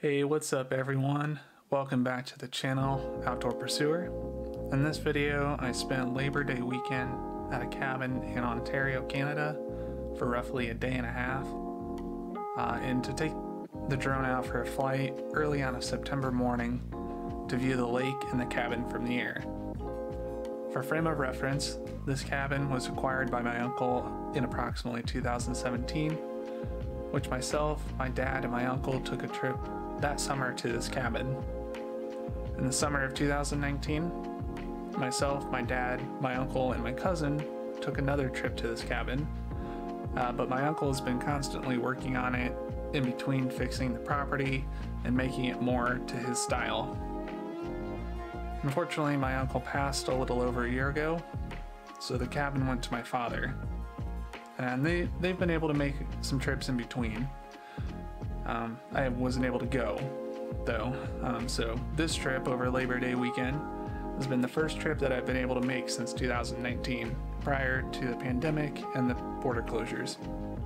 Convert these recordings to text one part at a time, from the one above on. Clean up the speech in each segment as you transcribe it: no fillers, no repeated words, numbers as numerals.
Hey, what's up everyone? Welcome back to the channel, Outdoor Pursuer. In this video, I spent Labor Day weekend at a cabin in Ontario, Canada for roughly a day and a half. And to take the drone out for a flight early on a September morning to view the lake and the cabin from the air. For frame of reference, this cabin was acquired by my uncle in approximately 2017, which myself, my dad, and my uncle took a trip that summer to this cabin. In the summer of 2019, myself, my dad, my uncle, and my cousin took another trip to this cabin, but my uncle has been constantly working on it in between fixing the property and making it more to his style. Unfortunately, my uncle passed a little over a year ago, so the cabin went to my father. And they've been able to make some trips in between. I wasn't able to go, though. So this trip over Labor Day weekend has been the first trip that I've been able to make since 2019, prior to the pandemic and the border closures.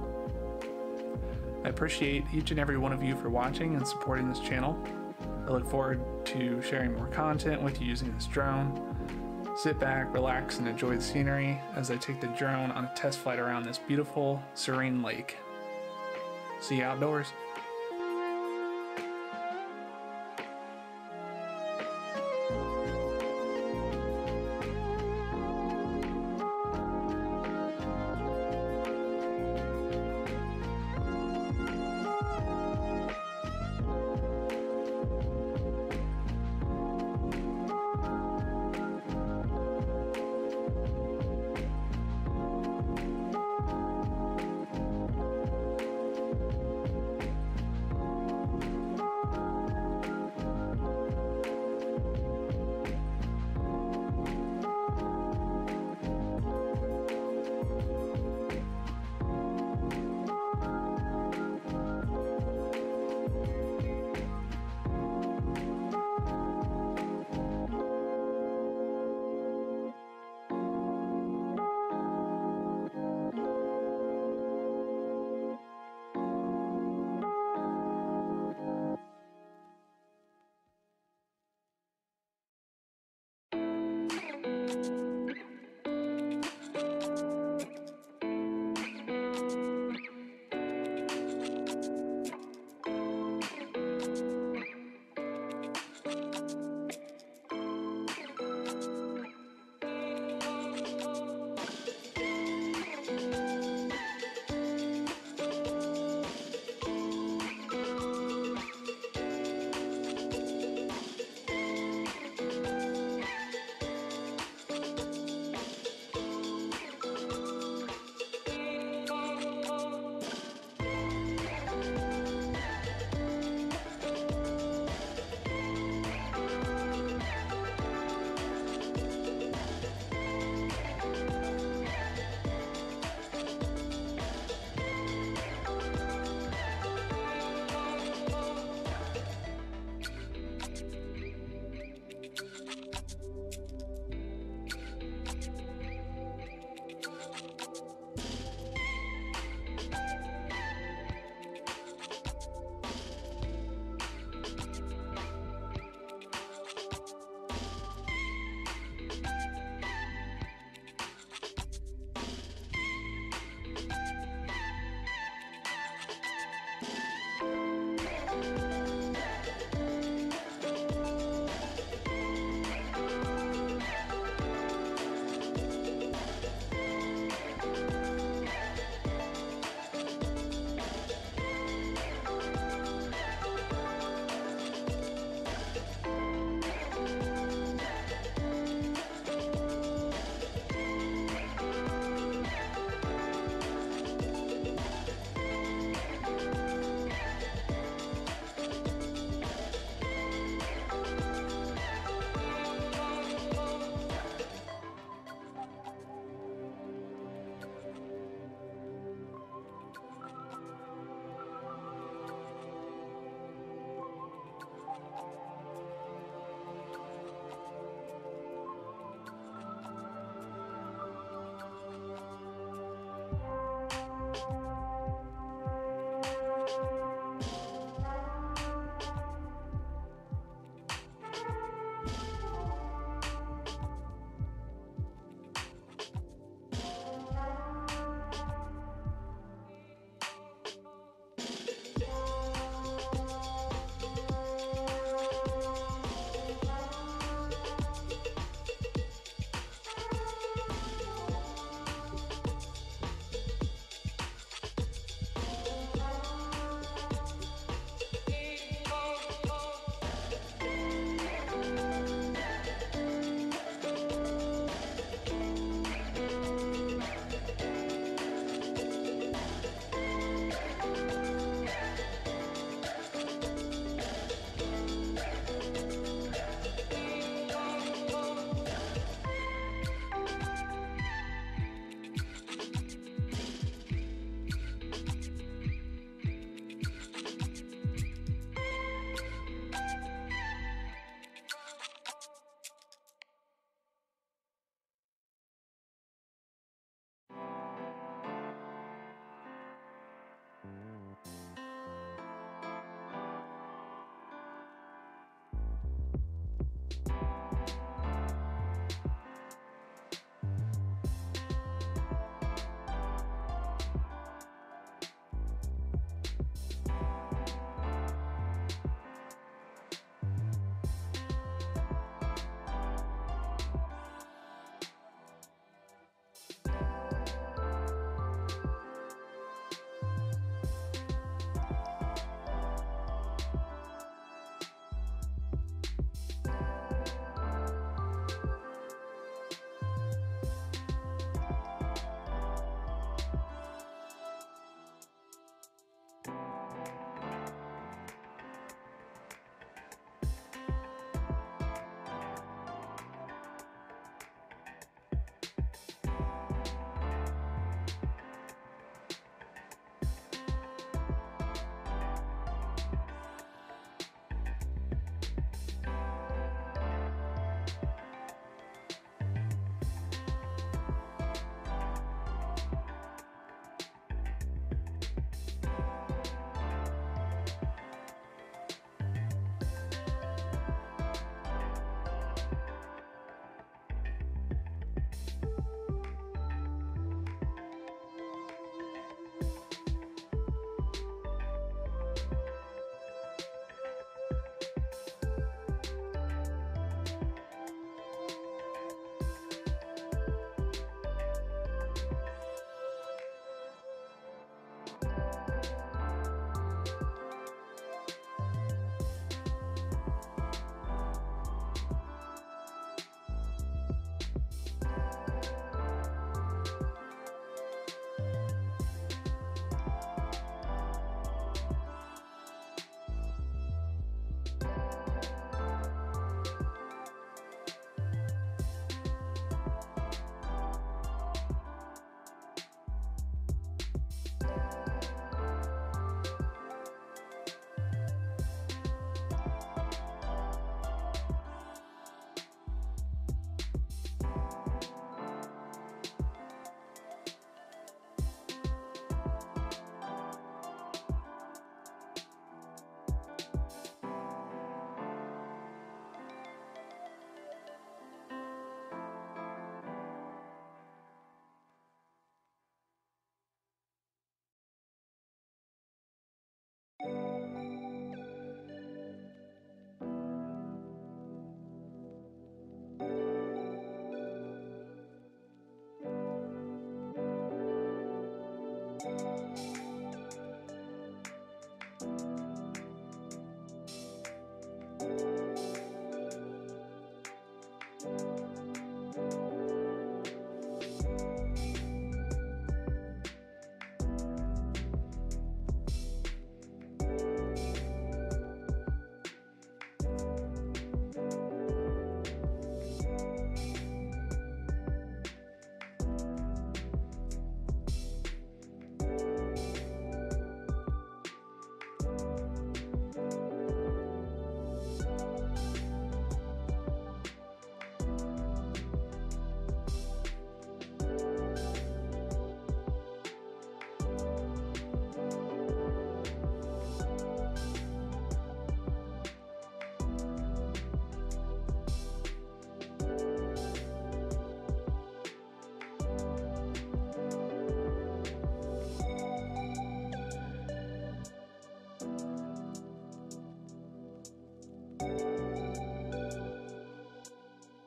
I appreciate each and every one of you for watching and supporting this channel. I look forward to sharing more content with you using this drone. Sit back, relax, and enjoy the scenery as I take the drone on a test flight around this beautiful, serene lake. See you outdoors.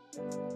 you.